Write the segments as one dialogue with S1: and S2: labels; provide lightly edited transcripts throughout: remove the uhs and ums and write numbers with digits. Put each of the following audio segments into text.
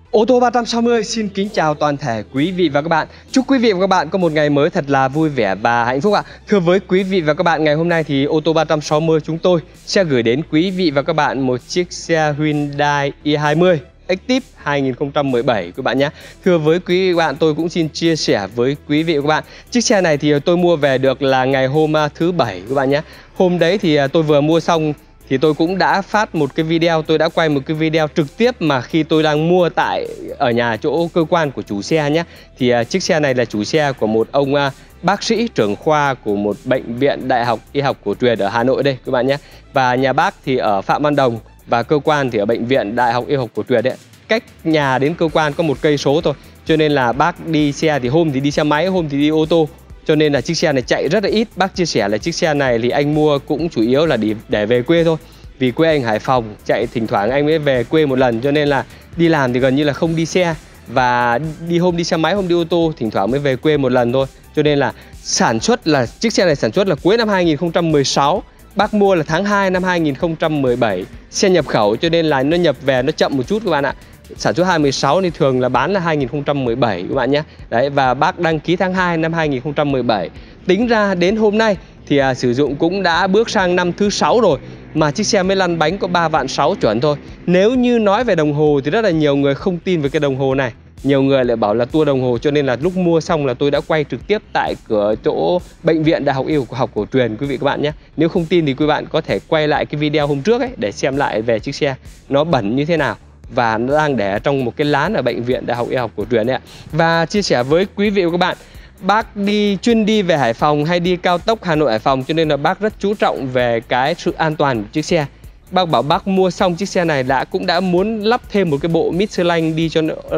S1: Ô tô 360 xin kính chào toàn thể quý vị và các bạn. Chúc quý vị và các bạn có một ngày mới thật là vui vẻ và hạnh phúc ạ. Thưa với quý vị và các bạn, ngày hôm nay thì ô tô 360 chúng tôi sẽ gửi đến quý vị và các bạn một chiếc xe Hyundai i20 Active 2017 các bạn nhé. Thưa với quý vị và các bạn, tôi cũng xin chia sẻ với quý vị và các bạn, chiếc xe này thì tôi mua về được là ngày hôm thứ Bảy các bạn nhé. Hôm đấy thì tôi vừa mua xong thì tôi cũng đã phát một cái video, tôi đã quay một cái video trực tiếp mà khi tôi đang mua ở nhà chỗ cơ quan của chủ xe nhé. Thì chiếc xe này là chủ xe của một ông bác sĩ trưởng khoa của một bệnh viện Đại học Y học cổ truyền ở Hà Nội đây các bạn nhé. Và nhà bác thì ở Phạm Văn Đồng và cơ quan thì ở bệnh viện Đại học Y học cổ truyền đấy. Cách nhà đến cơ quan có 1 cây số thôi. Cho nên là bác đi xe thì hôm thì đi xe máy, hôm thì đi ô tô. Cho nên là chiếc xe này chạy rất là ít. Bác chia sẻ là chiếc xe này thì anh mua cũng chủ yếu là để về quê thôi. Vì quê anh Hải Phòng, chạy thỉnh thoảng anh mới về quê một lần. Cho nên là đi làm thì gần như là không đi xe. Và hôm đi xe máy, hôm đi ô tô, thỉnh thoảng mới về quê một lần thôi. Cho nên là chiếc xe này sản xuất là cuối năm 2016. Bác mua là tháng 2 năm 2017. Xe nhập khẩu cho nên là nó nhập về nó chậm một chút các bạn ạ. Sản xuất 2016 thì thường là bán là 2017 các bạn nhé. Đấy, và bác đăng ký tháng 2 năm 2017. Tính ra đến hôm nay thì sử dụng cũng đã bước sang năm thứ 6 rồi. Mà chiếc xe mới lăn bánh có 3,6 vạn chuẩn thôi. Nếu như nói về đồng hồ thì rất là nhiều người không tin về cái đồng hồ này. Nhiều người lại bảo là tua đồng hồ, cho nên là lúc mua xong là tôi đã quay trực tiếp tại cửa chỗ bệnh viện Đại học Y học cổ truyền quý vị các bạn nhé. Nếu không tin thì quý bạn có thể quay lại cái video hôm trước ấy để xem lại về chiếc xe nó bẩn như thế nào. Và nó đang để trong một cái lán ở bệnh viện Đại học Y học cổ truyền đấy ạ. Và chia sẻ với quý vị và các bạn, bác chuyên đi về Hải Phòng hay đi cao tốc Hà Nội Hải Phòng, cho nên là bác rất chú trọng về cái sự an toàn của chiếc xe. Bác bảo bác mua xong chiếc xe này cũng đã muốn lắp thêm một cái bộ Michelin đi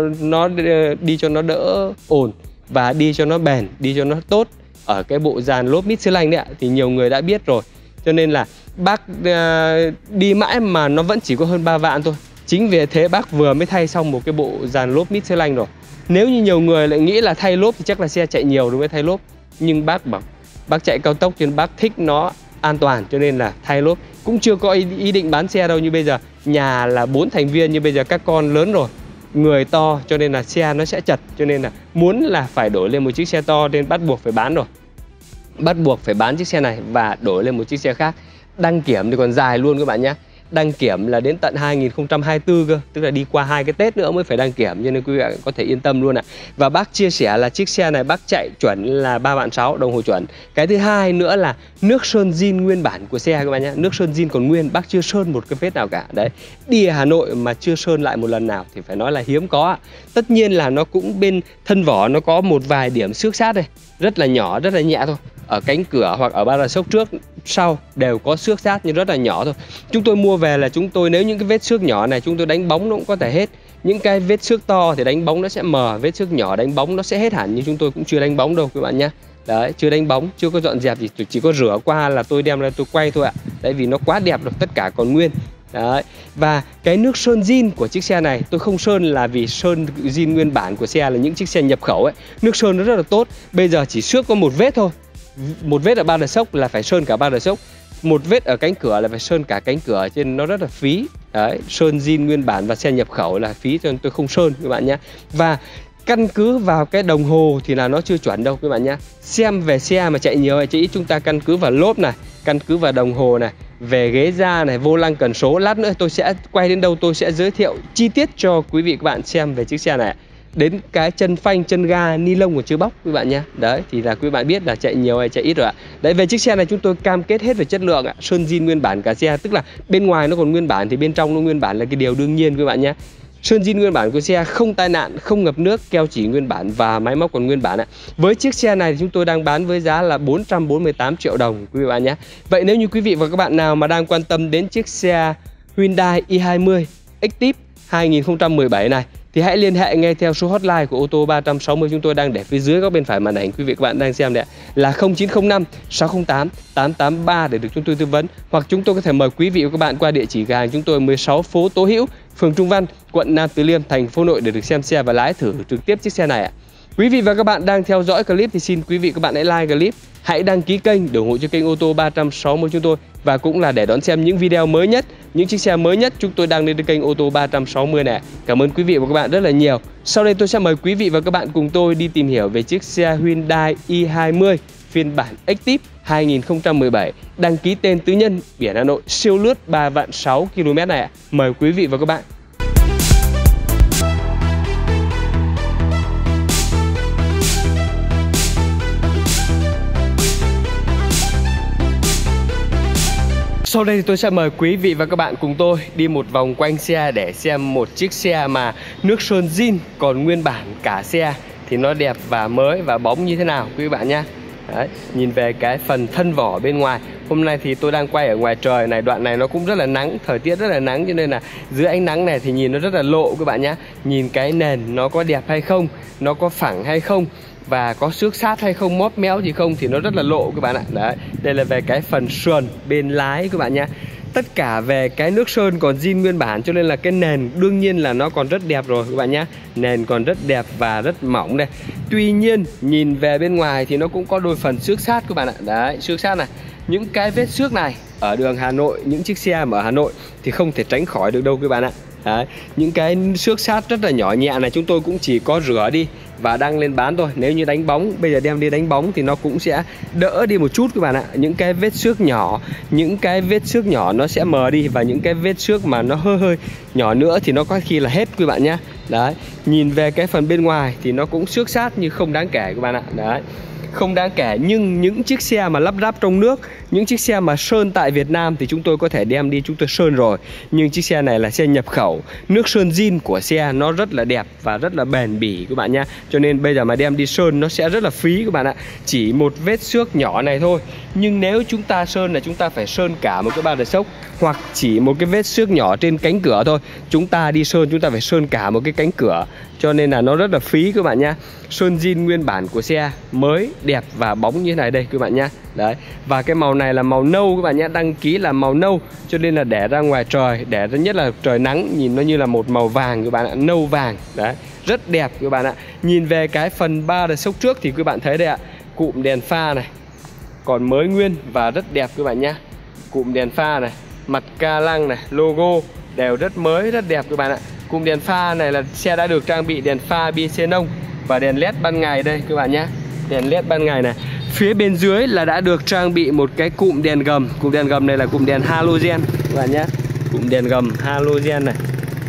S1: cho nó đỡ ồn và đi cho nó bền, đi cho nó tốt ở cái bộ dàn lốp Michelin đấy ạ. Thì nhiều người đã biết rồi. Cho nên là bác đi mãi mà nó vẫn chỉ có hơn 3 vạn thôi. Chính vì thế bác vừa mới thay xong một cái bộ dàn lốp Michelin rồi. Nếu như nhiều người lại nghĩ là thay lốp thì chắc là xe chạy nhiều rồi mới thay lốp. Nhưng bác bảo bác chạy cao tốc cho nên bác thích nó an toàn, cho nên là thay lốp. Cũng chưa có ý định bán xe đâu, như bây giờ nhà là 4 thành viên, như bây giờ các con lớn rồi, người to, cho nên là xe nó sẽ chật. Cho nên là muốn là phải đổi lên một chiếc xe to nên bắt buộc phải bán rồi. Bắt buộc phải bán chiếc xe này và đổi lên một chiếc xe khác. Đăng kiểm thì còn dài luôn các bạn nhé. Đăng kiểm là đến tận 2024 cơ, tức là đi qua 2 cái Tết nữa mới phải đăng kiểm, cho nên quý vị có thể yên tâm luôn ạ. Và bác chia sẻ là chiếc xe này bác chạy chuẩn là 3,6 vạn đồng hồ chuẩn. Cái thứ hai nữa là nước sơn zin nguyên bản của xe các bạn nhé. Nước sơn zin còn nguyên, bác chưa sơn một cái vết nào cả. Đấy, đi ở Hà Nội mà chưa sơn lại một lần nào thì phải nói là hiếm có. Tất nhiên là nó cũng bên thân vỏ nó có một vài điểm xước sát đây, rất là nhỏ, rất là nhẹ thôi. Ở cánh cửa hoặc ở ba la sốc trước sau đều có xước sát nhưng rất là nhỏ thôi. Chúng tôi mua về là nếu những cái vết xước nhỏ này chúng tôi đánh bóng nó cũng có thể hết. Những cái vết xước to thì đánh bóng nó sẽ mờ, vết xước nhỏ đánh bóng nó sẽ hết hẳn, nhưng chúng tôi cũng chưa đánh bóng đâu các bạn nhé. Đấy, chưa đánh bóng, chưa có dọn dẹp gì, chỉ có rửa qua là tôi đem ra tôi quay thôi ạ. Đấy, vì nó quá đẹp rồi, tất cả còn nguyên. Đấy. Và cái nước sơn zin của chiếc xe này tôi không sơn là vì sơn zin nguyên bản của xe là những chiếc xe nhập khẩu ấy, nước sơn nó rất là tốt. Bây giờ chỉ xước có một vết thôi. Một vết ở ba đờ sốc là phải sơn cả ba đờ sốc, một vết ở cánh cửa là phải sơn cả cánh cửa, cho nên nó rất là phí. Đấy, sơn zin nguyên bản và xe nhập khẩu là phí, cho nên tôi không sơn các bạn nhé. Và căn cứ vào cái đồng hồ thì là nó chưa chuẩn đâu các bạn nhé. Xem về xe mà chạy nhiều hay chạy ít, chúng ta căn cứ vào lốp này, căn cứ vào đồng hồ này, về ghế da này, vô lăng cần số. Lát nữa tôi sẽ quay đến đâu tôi sẽ giới thiệu chi tiết cho quý vị các bạn xem về chiếc xe này. Đến cái chân phanh, chân ga, ni lông còn chưa bóc quý bạn nhé. Đấy, thì là quý bạn biết là chạy nhiều hay chạy ít rồi ạ. Đấy, về chiếc xe này chúng tôi cam kết hết về chất lượng ạ. Sơn zin nguyên bản cả xe, tức là bên ngoài nó còn nguyên bản thì bên trong nó nguyên bản là cái điều đương nhiên quý bạn nhé. Sơn zin nguyên bản của xe, không tai nạn, không ngập nước, keo chỉ nguyên bản và máy móc còn nguyên bản ạ. Với chiếc xe này thì chúng tôi đang bán với giá là 448 triệu đồng quý vị bạn nhé. Vậy nếu như quý vị và các bạn nào mà đang quan tâm đến chiếc xe Hyundai i20 Active 2017 này thì hãy liên hệ ngay theo số hotline của ô tô 360 chúng tôi đang để phía dưới góc bên phải màn ảnh quý vị các bạn đang xem đấy, là 0905 608 883 để được chúng tôi tư vấn, hoặc chúng tôi có thể mời quý vị và các bạn qua địa chỉ cửa hàng chúng tôi 16 phố Tố Hữu, phường Trung Văn, quận Nam Từ Liêm, thành phố Hà Nội để được xem xe và lái thử trực tiếp chiếc xe này ạ. Quý vị và các bạn đang theo dõi clip thì xin quý vị các bạn hãy like clip, hãy đăng ký kênh để ủng hộ cho kênh ô tô 360 chúng tôi, và cũng là để đón xem những video mới nhất, những chiếc xe mới nhất chúng tôi đăng lên kênh ô tô 360 này. Cảm ơn quý vị và các bạn rất là nhiều. Sau đây tôi sẽ mời quý vị và các bạn cùng tôi đi tìm hiểu về chiếc xe Hyundai i20 phiên bản Active 2017, đăng ký tên tư nhân, biển Hà Nội, siêu lướt 3.600.000 km này ạ. Mời quý vị và các bạn. Sau đây thì tôi sẽ mời quý vị và các bạn cùng tôi đi một vòng quanh xe để xem một chiếc xe mà nước sơn zin còn nguyên bản cả xe thì nó đẹp và mới và bóng như thế nào quý bạn nhé. Đấy, nhìn về cái phần thân vỏ bên ngoài. Hôm nay thì tôi đang quay ở ngoài trời này, đoạn này nó cũng rất là nắng, thời tiết rất là nắng, cho nên là dưới ánh nắng này thì nhìn nó rất là lộ các bạn nhé. Nhìn cái nền nó có đẹp hay không, nó có phẳng hay không, và có xước sát hay không, móp méo gì không thì nó rất là lộ các bạn ạ. Đấy, đây là về cái phần sườn bên lái các bạn nhé. Tất cả về cái nước sơn còn zin nguyên bản, cho nên là cái nền đương nhiên là nó còn rất đẹp rồi các bạn nhé. Nền còn rất đẹp và rất mỏng đây. Tuy nhiên nhìn về bên ngoài thì nó cũng có đôi phần xước sát các bạn ạ. Đấy, xước sát này. Những cái vết xước này ở đường Hà Nội, những chiếc xe mà ở Hà Nội thì không thể tránh khỏi được đâu các bạn ạ. Đấy, những cái xước sát rất là nhỏ nhẹ này chúng tôi cũng chỉ có rửa đi và đăng lên bán thôi. Nếu như đánh bóng, bây giờ đem đi đánh bóng thì nó cũng sẽ đỡ đi một chút các bạn ạ. Những cái vết xước nhỏ, những cái vết xước nhỏ nó sẽ mờ đi, và những cái vết xước mà nó hơi nhỏ nữa thì nó có khi là hết các bạn nhé. Đấy, nhìn về cái phần bên ngoài thì nó cũng xước sát nhưng không đáng kể các bạn ạ. Đấy, không đáng kể. Nhưng những chiếc xe mà lắp ráp trong nước, những chiếc xe mà sơn tại Việt Nam thì chúng tôi có thể đem đi chúng tôi sơn rồi. Nhưng chiếc xe này là xe nhập khẩu, nước sơn zin của xe nó rất là đẹp và rất là bền bỉ các bạn nhé. Cho nên bây giờ mà đem đi sơn nó sẽ rất là phí các bạn ạ. Chỉ một vết xước nhỏ này thôi, nhưng nếu chúng ta sơn là chúng ta phải sơn cả một cái ba đờ sốc, hoặc chỉ một cái vết xước nhỏ trên cánh cửa thôi, chúng ta đi sơn chúng ta phải sơn cả một cái cánh cửa, cho nên là nó rất là phí các bạn nhé. Sơn zin nguyên bản của xe mới đẹp và bóng như thế này đây các bạn nhé. Đấy, và cái màu này là màu nâu các bạn nhé, đăng ký là màu nâu, cho nên là để ra ngoài trời, để ra nhất là trời nắng, nhìn nó như là một màu vàng các bạn ạ, nâu vàng. Đấy, rất đẹp các bạn ạ. Nhìn về cái phần ba đờ sốc trước thì các bạn thấy đây ạ, cụm đèn pha này còn mới nguyên và rất đẹp các bạn nhé. Cụm đèn pha này, mặt ca lăng này, logo đều rất mới, rất đẹp các bạn ạ. Cụm đèn pha này là xe đã được trang bị đèn pha bi xenon và đèn led ban ngày đây các bạn nhé. Đèn led ban ngày này. Phía bên dưới là đã được trang bị một cái cụm đèn gầm. Cụm đèn gầm này là cụm đèn halogen các bạn nhé. Cụm đèn gầm halogen này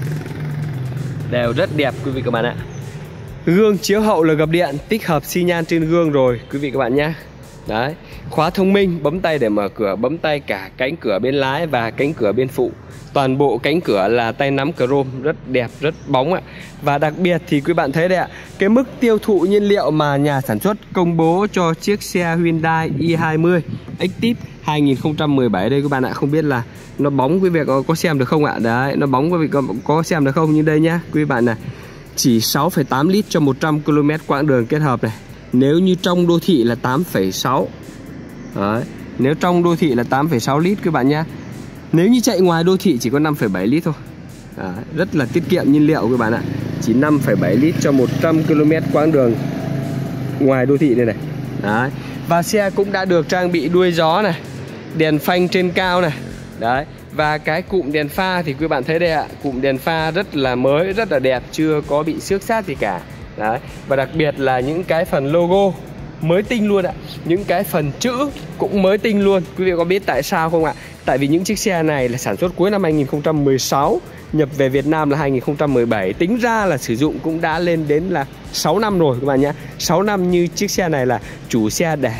S1: đều rất đẹp quý vị các bạn ạ. Gương chiếu hậu là gập điện, tích hợp xi nhan trên gương rồi quý vị các bạn nhé. Đấy, khóa thông minh, bấm tay để mở cửa, bấm tay cả cánh cửa bên lái và cánh cửa bên phụ. Toàn bộ cánh cửa là tay nắm chrome, rất đẹp, rất bóng ạ. Và đặc biệt thì quý bạn thấy đây ạ, cái mức tiêu thụ nhiên liệu mà nhà sản xuất công bố cho chiếc xe Hyundai i20 Active 2017 đây các bạn ạ. Không biết là nó bóng quý vị có xem được không ạ? Đấy, nó bóng quý vị có xem được không? Như đây nhá, quý bạn này, chỉ 6,8 lít cho 100 km quãng đường kết hợp này. Nếu như trong đô thị là 8,6. Đấy, nếu trong đô thị là 8,6 lít các bạn nhé. Nếu như chạy ngoài đô thị chỉ có 5,7 lít thôi. Đấy, rất là tiết kiệm nhiên liệu các bạn ạ. Chỉ 5,7 lít cho 100 km quãng đường ngoài đô thị đây này. Đấy, và xe cũng đã được trang bị đuôi gió này, đèn phanh trên cao này. Đấy, và cái cụm đèn pha thì quý bạn thấy đây ạ, cụm đèn pha rất là mới, rất là đẹp, chưa có bị xước sát gì cả. Đấy, và đặc biệt là những cái phần logo mới tinh luôn ạ. Những cái phần chữ cũng mới tinh luôn. Quý vị có biết tại sao không ạ? Tại vì những chiếc xe này là sản xuất cuối năm 2016, nhập về Việt Nam là 2017. Tính ra là sử dụng cũng đã lên đến là 6 năm rồi các bạn nhé. 6 năm như chiếc xe này là chủ xe để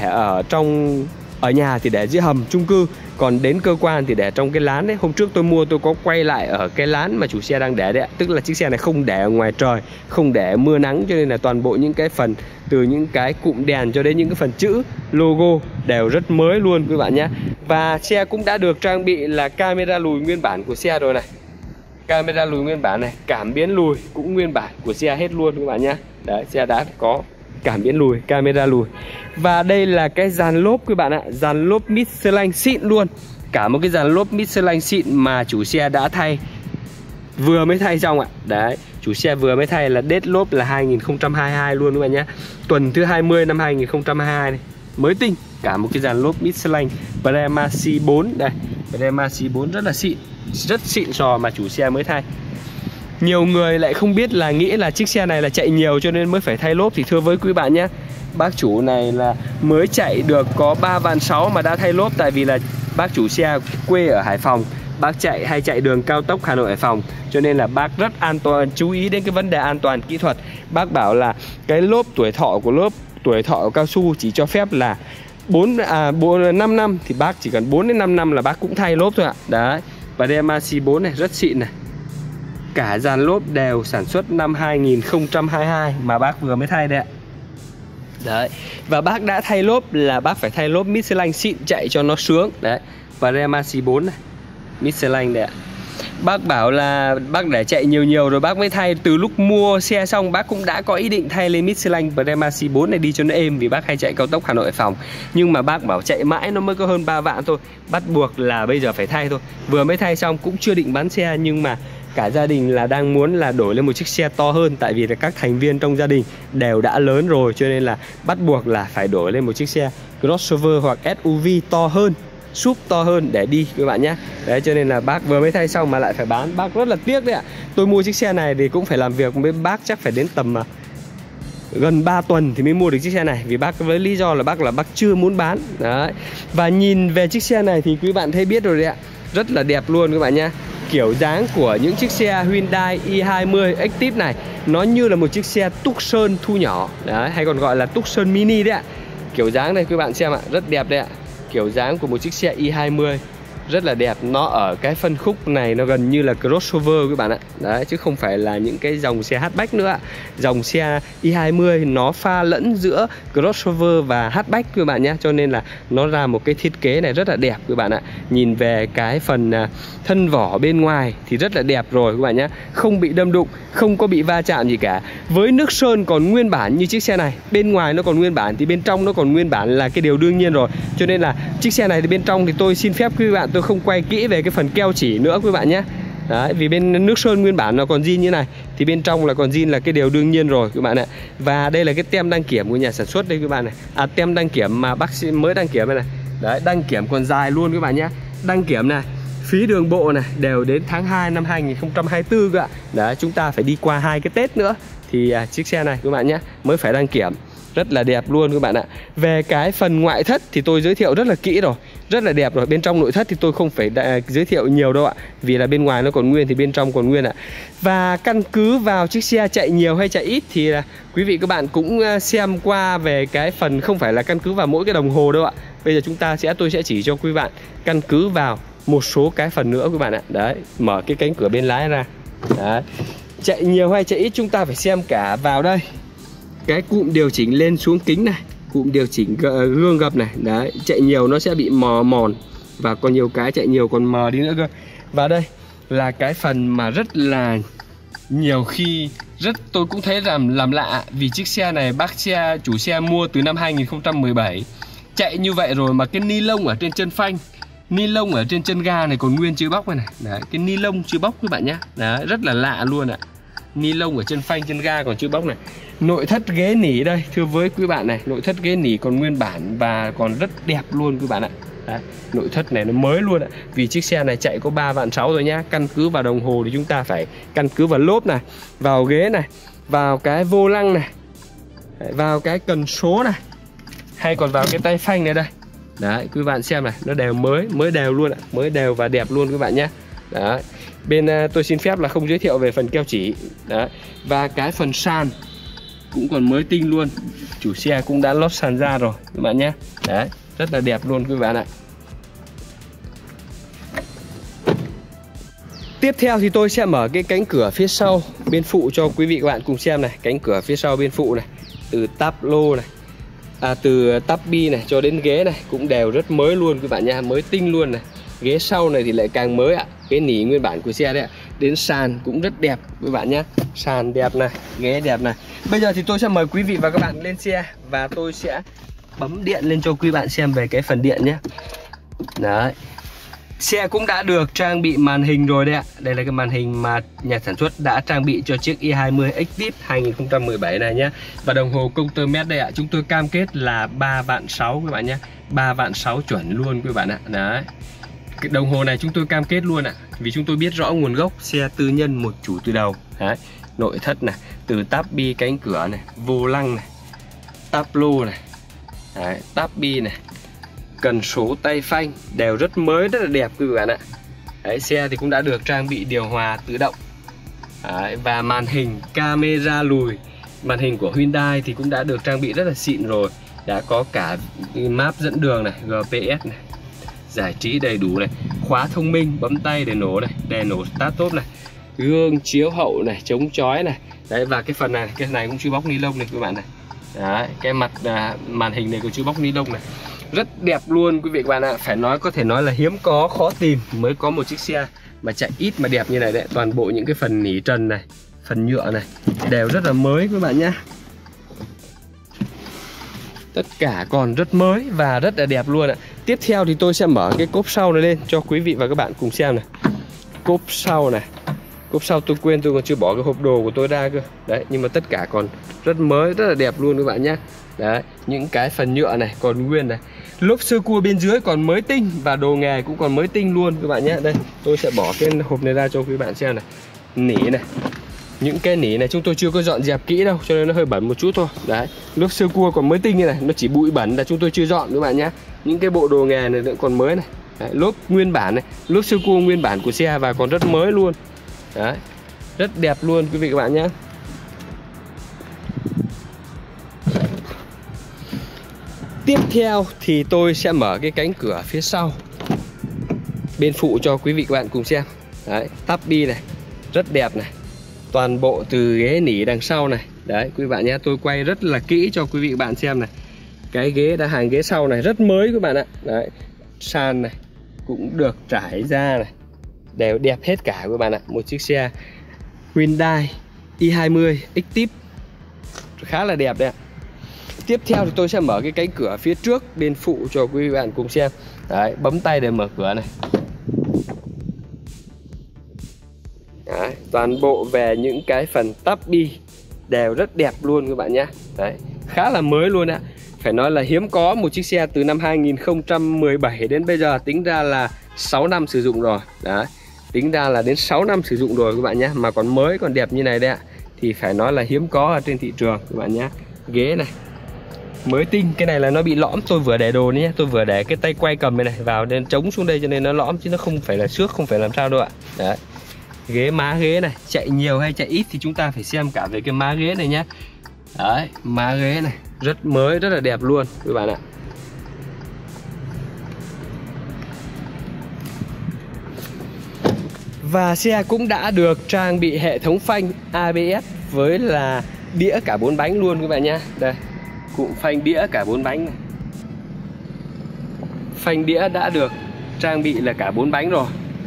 S1: ở nhà thì để dưới hầm chung cư, còn đến cơ quan thì để trong cái lán đấy. Hôm trước tôi mua tôi có quay lại ở cái lán mà chủ xe đang để đấy ạ. Tức là chiếc xe này không để ở ngoài trời, không để mưa nắng, cho nên là toàn bộ những cái phần từ những cái cụm đèn cho đến những cái phần chữ logo đều rất mới luôn các bạn nhé. Và xe cũng đã được trang bị là camera lùi nguyên bản của xe rồi này. Camera lùi nguyên bản này, cảm biến lùi cũng nguyên bản của xe hết luôn các bạn nhé. Đấy, xe đã có cảm biến lùi, camera lùi. Và đây là cái dàn lốp các bạn ạ, dàn lốp Michelin xịn luôn. Cả một cái dàn lốp Michelin xịn mà chủ xe đã thay, vừa mới thay xong ạ. Đấy, chủ xe vừa mới thay là đết lốp là 2022 luôn các bạn nhé. Tuần thứ 20 năm 2022 này, mới tinh. cả một cái dàn lốp Michelin Prema C4 đây. Prema C4 rất là xịn, rất xịn sò mà chủ xe mới thay. Nhiều người lại không biết là nghĩ là chiếc xe này là chạy nhiều cho nên mới phải thay lốp. Thì thưa với quý bạn nhé, bác chủ này là mới chạy được có 3,6 vạn mà đã thay lốp. Tại vì là bác chủ xe quê ở Hải Phòng, bác hay chạy đường cao tốc Hà Nội Hải Phòng, cho nên là bác rất an toàn, chú ý đến cái vấn đề an toàn kỹ thuật. Bác bảo là cái lốp tuổi thọ của cao su chỉ cho phép là 5 năm, thì bác chỉ cần 4 đến 5 năm là bác cũng thay lốp thôi ạ. Đấy, và Prema C4 này rất xịn này. Cả dàn lốp đều sản xuất năm 2022 mà bác vừa mới thay đấy ạ. Đấy, và bác đã thay lốp là bác phải thay lốp Michelin xịn chạy cho nó sướng. Đấy, Prema C4 này, Michelin đấy ạ. Bác bảo là bác để chạy nhiều rồi bác mới thay. Từ lúc mua xe xong bác cũng đã có ý định thay lên Michelin Prema C4 này đi cho nó êm, vì bác hay chạy cao tốc Hà Nội Hải Phòng. Nhưng mà bác bảo chạy mãi nó mới có hơn 3 vạn thôi, bắt buộc là bây giờ phải thay thôi. Vừa mới thay xong cũng chưa định bán xe, nhưng mà cả gia đình là đang muốn là đổi lên một chiếc xe to hơn. Tại vì là các thành viên trong gia đình đều đã lớn rồi, cho nên là bắt buộc là phải đổi lên một chiếc xe crossover hoặc SUV to hơn, súp to hơn để đi các bạn nhé. Đấy, cho nên là bác vừa mới thay xong mà lại phải bán. Bác rất là tiếc đấy ạ. Tôi mua chiếc xe này thì cũng phải làm việc với bác chắc phải đến tầm gần 3 tuần thì mới mua được chiếc xe này. Vì bác với lý do là bác chưa muốn bán. Đấy. Và nhìn về chiếc xe này thì quý bạn thấy biết rồi đấy ạ. Rất là đẹp luôn các bạn nhé. Kiểu dáng của những chiếc xe Hyundai i20 Active này nó như là một chiếc xe Tucson thu nhỏ. Đấy, hay còn gọi là Tucson Mini đấy ạ. Kiểu dáng này quý bạn xem ạ, rất đẹp đấy ạ. Kiểu dáng của một chiếc xe i20 rất là đẹp. Nó ở cái phân khúc này nó gần như là crossover các bạn ạ. Đấy, chứ không phải là những cái dòng xe hatchback nữa ạ. Dòng xe i20 nó pha lẫn giữa crossover và hatchback các bạn nhé. Cho nên là nó ra một cái thiết kế này rất là đẹp các bạn ạ. Nhìn về cái phần thân vỏ bên ngoài thì rất là đẹp rồi các bạn nhé. Không bị đâm đụng, không có bị va chạm gì cả. Với nước sơn còn nguyên bản như chiếc xe này, bên ngoài nó còn nguyên bản thì bên trong nó còn nguyên bản là cái điều đương nhiên rồi. Cho nên là chiếc xe này thì bên trong thì tôi xin phép quý bạn tôi không quay kỹ về cái phần keo chỉ nữa quý bạn nhé. Đấy, vì bên nước sơn nguyên bản nó còn zin như này thì bên trong là còn zin là cái điều đương nhiên rồi các bạn ạ. Và đây là cái tem đăng kiểm của nhà sản xuất đây các bạn này. Tem đăng kiểm mà bác sĩ mới đăng kiểm này. Đấy, đăng kiểm còn dài luôn các bạn nhé. Đăng kiểm này, phí đường bộ này đều đến tháng 2 năm 2024 các bạn. Đấy, chúng ta phải đi qua 2 cái Tết nữa thì chiếc xe này các bạn nhé mới phải đăng kiểm. Rất là đẹp luôn các bạn ạ. Về cái phần ngoại thất thì tôi giới thiệu rất là kỹ rồi, rất là đẹp rồi. Bên trong nội thất thì tôi không phải giới thiệu nhiều đâu ạ, vì là bên ngoài nó còn nguyên thì bên trong còn nguyên ạ. Và căn cứ vào chiếc xe chạy nhiều hay chạy ít thì quý vị các bạn cũng xem qua về cái phần, không phải là căn cứ vào mỗi cái đồng hồ đâu ạ. Bây giờ tôi sẽ chỉ cho quý bạn căn cứ vào một số cái phần nữa các bạn ạ. Đấy, mở cái cánh cửa bên lái ra. Đấy, chạy nhiều hay chạy ít chúng ta phải xem cả vào đây. Cái cụm điều chỉnh lên xuống kính này, cụm điều chỉnh gương gập này. Đấy, chạy nhiều nó sẽ bị mòn và còn nhiều cái chạy nhiều còn mờ đi nữa cơ. Và đây là cái phần mà rất là nhiều khi tôi cũng thấy làm lạ. Vì chiếc xe này chủ xe mua từ năm 2017, chạy như vậy rồi mà cái ni lông ở trên chân phanh, ni lông ở trên chân ga này còn nguyên chưa bóc này. Đấy, cái ni lông chưa bóc các bạn nhé. Đấy, rất là lạ luôn ạ. Ni lông ở chân phanh, chân ga còn chưa bóc này. Nội thất ghế nỉ đây, thưa với quý bạn này, nội thất ghế nỉ còn nguyên bản và còn rất đẹp luôn quý bạn ạ. Đấy, nội thất này nó mới luôn ạ. Vì chiếc xe này chạy có 3,6 vạn rồi nhá. Căn cứ vào đồng hồ thì chúng ta phải căn cứ vào lốp này, vào ghế này, vào cái vô lăng này, vào cái cần số này, hay còn vào cái tay phanh này đây. Đấy, quý bạn xem này, nó đều mới đều luôn ạ, mới đều và đẹp luôn các bạn nhé. Đấy, bên tôi xin phép là không giới thiệu về phần keo chỉ. Đấy, và cái phần sàn cũng còn mới tinh luôn, chủ xe cũng đã lót sàn ra rồi các bạn nhé. Đấy, rất là đẹp luôn quý bạn ạ. Tiếp theo thì tôi sẽ mở cái cánh cửa phía sau bên phụ cho quý vị các bạn cùng xem này. Cánh cửa phía sau bên phụ này, từ táp lô này, từ táp bi này cho đến ghế này cũng đều rất mới luôn các bạn nha, mới tinh luôn này. Ghế sau này thì lại càng mới ạ, cái nỉ nguyên bản của xe đấy ạ. Đến sàn cũng rất đẹp các bạn nhé, sàn đẹp này, ghế đẹp này. Bây giờ thì tôi sẽ mời quý vị và các bạn lên xe và tôi sẽ bấm điện lên cho quý bạn xem về cái phần điện nhé. Đấy, Xe cũng đã được trang bị màn hình rồi đấy ạ. Đây là cái màn hình mà nhà sản xuất đã trang bị cho chiếc i20 Active 2017 này nhé. Và đồng hồ công tơ mét đây ạ. Chúng tôi cam kết là 3,6 vạn các bạn nhé. 3,6 vạn chuẩn luôn các bạn ạ. Đấy. Cái đồng hồ này chúng tôi cam kết luôn ạ. Vì chúng tôi biết rõ nguồn gốc xe tư nhân một chủ từ đầu. Đấy. Nội thất này, từ táp bi cánh cửa này, vô lăng này, táp lô này, đấy, táp bi này, cần số tay phanh đều rất mới, rất là đẹp quý vị bạn ạ. Đấy, xe thì cũng đã được trang bị điều hòa tự động. Đấy, và màn hình camera lùi. Màn hình của Hyundai thì cũng đã được trang bị rất là xịn rồi. Đã có cả map dẫn đường này, GPS này, giải trí đầy đủ này, khóa thông minh, bấm tay để nổ này, đèn nổ start top này, gương chiếu hậu này, chống chói này. Đấy, và cái phần này, cái này cũng chưa bóc ni lông này các bạn này. Đấy, cái mặt màn hình này cũng chưa bóc ni lông này. Rất đẹp luôn quý vị các bạn ạ. Phải nói, có thể nói là hiếm có, khó tìm mới có một chiếc xe mà chạy ít mà đẹp như này đấy. Toàn bộ những cái phần nỉ trần này, phần nhựa này đều rất là mới các bạn nhé. Tất cả còn rất mới và rất là đẹp luôn ạ. Tiếp theo thì tôi sẽ mở cái cốp sau này lên cho quý vị và các bạn cùng xem này. Cốp sau này. Cốp sau tôi quên, tôi còn chưa bỏ cái hộp đồ của tôi ra cơ. Đấy, nhưng mà tất cả còn rất mới, rất là đẹp luôn các bạn nhé. Đấy, những cái phần nhựa này còn nguyên này. Lốp sơ cua bên dưới còn mới tinh và đồ nghề cũng còn mới tinh luôn các bạn nhé. Đây, tôi sẽ bỏ cái hộp này ra cho quý bạn xem này. Nỉ này. Những cái nỉ này chúng tôi chưa có dọn dẹp kỹ đâu, cho nên nó hơi bẩn một chút thôi. Đấy, lốp sơ cua còn mới tinh như này, nó chỉ bụi bẩn là chúng tôi chưa dọn các bạn nhé. Những cái bộ đồ nghề này còn mới này. Đấy, lốp nguyên bản này, lốp sơ cua nguyên bản của xe và còn rất mới luôn. Đấy, rất đẹp luôn quý vị các bạn nhé. Tiếp theo thì tôi sẽ mở cái cánh cửa phía sau bên phụ cho quý vị các bạn cùng xem. Đấy, táp bi này, rất đẹp này. Toàn bộ từ ghế nỉ đằng sau này. Đấy, quý vị bạn nhé, tôi quay rất là kỹ cho quý vị các bạn xem này. Cái ghế đã hàng ghế sau này rất mới các bạn ạ. Đấy, sàn này cũng được trải ra này, đều đẹp hết cả các bạn ạ. Một chiếc xe Hyundai i20 Active khá là đẹp đấy ạ. Tiếp theo thì tôi sẽ mở cái cánh cửa phía trước bên phụ cho quý vị bạn cùng xem. Đấy, bấm tay để mở cửa này. Đấy, toàn bộ về những cái phần táp bi đều rất đẹp luôn các bạn nhé. Đấy, khá là mới luôn ạ. Phải nói là hiếm có một chiếc xe từ năm 2017 đến bây giờ, tính ra là 6 năm sử dụng rồi. Đấy, tính ra là đến 6 năm sử dụng rồi các bạn nhé, mà còn mới còn đẹp như này đấy ạ. Thì phải nói là hiếm có ở trên thị trường các bạn nhé. Ghế này mới tinh, cái này là nó bị lõm, tôi vừa để đồ nhé, tôi vừa để cái tay quay cầm này vào nên chống xuống đây cho nên nó lõm, chứ nó không phải là xước, không phải làm sao đâu ạ. Đấy, ghế, má ghế này, chạy nhiều hay chạy ít thì chúng ta phải xem cả về cái má ghế này nhé. Đấy, má ghế này rất mới, rất là đẹp luôn các bạn ạ. Và xe cũng đã được trang bị hệ thống phanh ABS với là đĩa cả 4 bánh luôn các bạn nhé. Đây, cụm phanh đĩa cả 4 bánh này. Phanh đĩa đã được trang bị là cả 4 bánh rồi.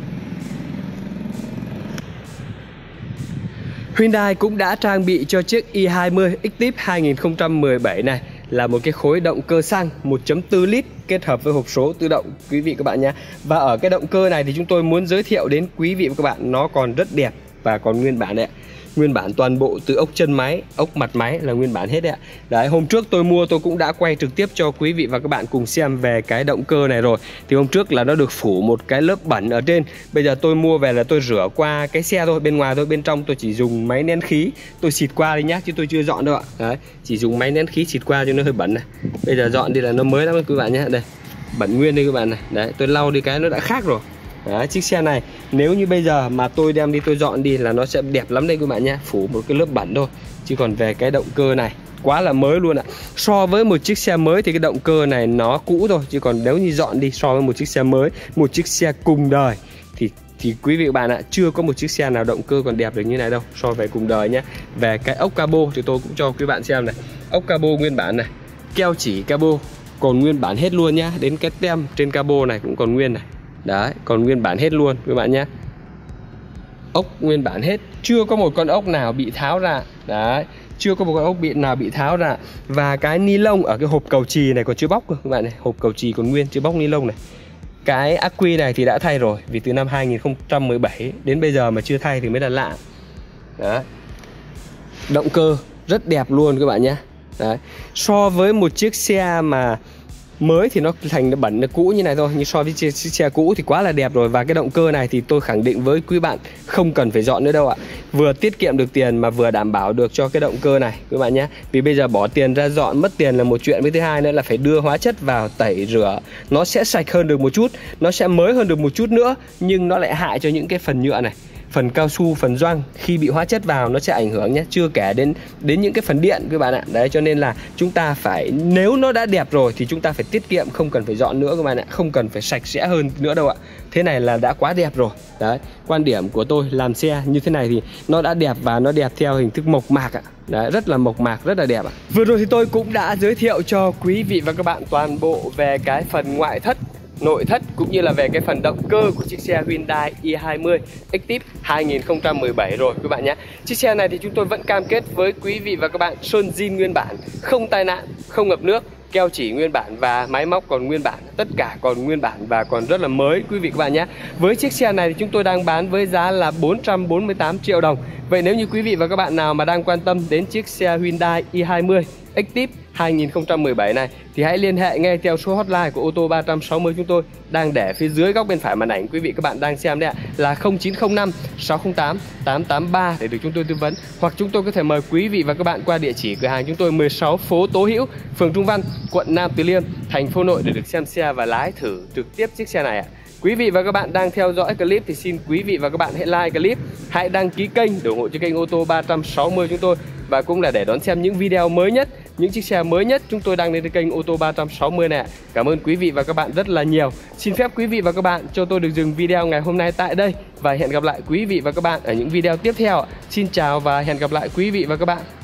S1: Hyundai cũng đã trang bị cho chiếc i20 Active 2017 này là một cái khối động cơ xăng 1.4 lít kết hợp với hộp số tự động quý vị các bạn nhé. Và ở cái động cơ này thì chúng tôi muốn giới thiệu đến quý vị và các bạn, nó còn rất đẹp và còn nguyên bản đấy ạ. Nguyên bản toàn bộ từ ốc chân máy, ốc mặt máy là nguyên bản hết đấy ạ. Đấy, hôm trước tôi mua tôi cũng đã quay trực tiếp cho quý vị và các bạn cùng xem về cái động cơ này rồi. Thì hôm trước là nó được phủ một cái lớp bẩn ở trên. Bây giờ tôi mua về là tôi rửa qua cái xe thôi, bên ngoài thôi, bên trong tôi chỉ dùng máy nén khí, tôi xịt qua đi nhá, chứ tôi chưa dọn đâu ạ. Đấy, chỉ dùng máy nén khí xịt qua cho nó hơi bẩn này. Bây giờ dọn đi là nó mới lắm các bạn nhé. Đây, bẩn nguyên đây các bạn này. Đấy, tôi lau đi cái nó đã khác rồi. Đấy, chiếc xe này nếu như bây giờ mà tôi đem đi tôi dọn đi là nó sẽ đẹp lắm đây các bạn nhé, phủ một cái lớp bẩn thôi. Chứ còn về cái động cơ này quá là mới luôn ạ. So với một chiếc xe mới thì cái động cơ này nó cũ thôi, chứ còn nếu như dọn đi so với một chiếc xe mới, một chiếc xe cùng đời thì quý vị các bạn ạ, chưa có một chiếc xe nào động cơ còn đẹp được như này đâu, so về cùng đời nhé. Về cái ốc cabo thì tôi cũng cho quý bạn xem này. Ốc cabo nguyên bản này, keo chỉ cabo còn nguyên bản hết luôn nhá, đến cái tem trên cabo này cũng còn nguyên này. Đấy, còn nguyên bản hết luôn các bạn nhé. Ốc nguyên bản hết, chưa có một con ốc nào bị tháo ra. Đấy, chưa có một con ốc nào bị tháo ra. Và cái ni lông ở cái hộp cầu chì này còn chưa bóc cơ các bạn này. Hộp cầu chì còn nguyên, chưa bóc ni lông này. Cái ắc quy này thì đã thay rồi, vì từ năm 2017 đến bây giờ mà chưa thay thì mới là lạ. Đấy. Động cơ rất đẹp luôn các bạn nhé. Đấy. So với một chiếc xe mà mới thì nó thành bẩn nó cũ như này thôi, nhưng so với chiếc xe cũ thì quá là đẹp rồi. Và cái động cơ này thì tôi khẳng định với quý bạn không cần phải dọn nữa đâu ạ. Vừa tiết kiệm được tiền mà vừa đảm bảo được cho cái động cơ này các bạn nhé. Vì bây giờ bỏ tiền ra dọn mất tiền là một chuyện, với thứ hai nữa là phải đưa hóa chất vào tẩy rửa. Nó sẽ sạch hơn được một chút, nó sẽ mới hơn được một chút nữa, nhưng nó lại hại cho những cái phần nhựa này, phần cao su, phần gioăng, khi bị hóa chất vào nó sẽ ảnh hưởng nhé. Chưa kể đến những cái phần điện các bạn ạ. Đấy, cho nên là chúng ta phải, nếu nó đã đẹp rồi thì chúng ta phải tiết kiệm, không cần phải dọn nữa các bạn ạ. Không cần phải sạch sẽ hơn nữa đâu ạ. Thế này là đã quá đẹp rồi. Đấy, quan điểm của tôi làm xe như thế này thì nó đã đẹp, và nó đẹp theo hình thức mộc mạc ạ. Đấy, rất là mộc mạc, rất là đẹp ạ. Vừa rồi thì tôi cũng đã giới thiệu cho quý vị và các bạn toàn bộ về cái phần ngoại thất, nội thất cũng như là về cái phần động cơ của chiếc xe Hyundai i20 Active 2017 rồi các bạn nhé. Chiếc xe này thì chúng tôi vẫn cam kết với quý vị và các bạn sơn zin nguyên bản, không tai nạn, không ngập nước, keo chỉ nguyên bản và máy móc còn nguyên bản, tất cả còn nguyên bản và còn rất là mới quý vị các bạn nhé. Với chiếc xe này thì chúng tôi đang bán với giá là 448 triệu đồng. Vậy nếu như quý vị và các bạn nào mà đang quan tâm đến chiếc xe Hyundai i20 Active 2017 này thì hãy liên hệ ngay theo số hotline của ô tô 360 chúng tôi đang để phía dưới góc bên phải màn ảnh quý vị các bạn đang xem đấy ạ, là 0905 608 883 để được chúng tôi tư vấn. Hoặc chúng tôi có thể mời quý vị và các bạn qua địa chỉ cửa hàng chúng tôi 16 phố Tố Hữu, phường Trung Văn, quận Nam Từ Liêm, thành phố Hà Nội để được xem xe và lái thử trực tiếp chiếc xe này ạ. Quý vị và các bạn đang theo dõi clip thì xin quý vị và các bạn hãy like clip, hãy đăng ký kênh để ủng hộ cho kênh ô tô 360 chúng tôi, và cũng là để đón xem những video mới nhất, những chiếc xe mới nhất chúng tôi đăng lên kênh ô tô 360 này. Cảm ơn quý vị và các bạn rất là nhiều. Xin phép quý vị và các bạn cho tôi được dừng video ngày hôm nay tại đây, và hẹn gặp lại quý vị và các bạn ở những video tiếp theo. Xin chào và hẹn gặp lại quý vị và các bạn.